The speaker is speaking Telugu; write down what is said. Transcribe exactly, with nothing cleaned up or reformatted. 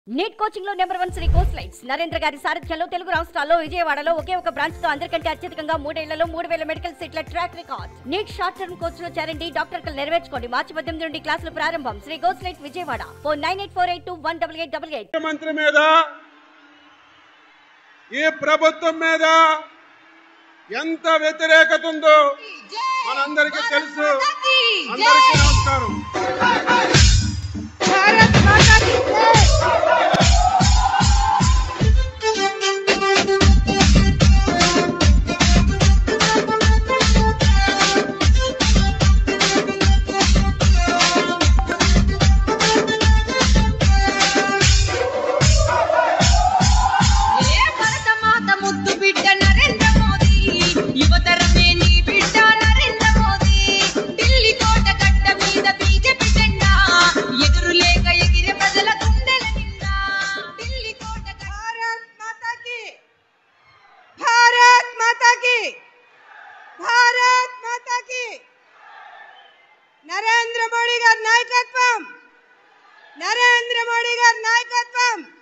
నీట్ కోచింగ్ లో నెంబర్ వన్ శ్రీ కోస్లైట్స్ నరేంద్ర గారి సారథ్యంలో తెలుగు రాష్ట్రాల్లో విజయవాడలో ఒకే ఒక బ్రాంచ్ తో అందరికంటే అత్యధికంగా మూడేళ్లలో మూడు వేల మెడికల్ సీట్ల track record. NEET short term కోర్సులో చేరండి, డాక్టర్ కలు నెరవేర్చుకోండి. మార్చి పద్దెనిమిది నుండి క్లాసులు ప్రారంభం. శ్రీ కోస్లైట్స్ Vijayawada. Phone nine eight four eight two one double eight double eight. మంత్రి మీద ఈ ప్రభుత్వం మీద ఎంత వ్యతిరేకత ఉందో మనందరికీ తెలుసు. అందరికీ నమస్కారం. భారత్ మాతా కీ నరేంద్ర మోడీ గారి నాయకత్వం నరేంద్ర మోడీ గారి నాయకత్వం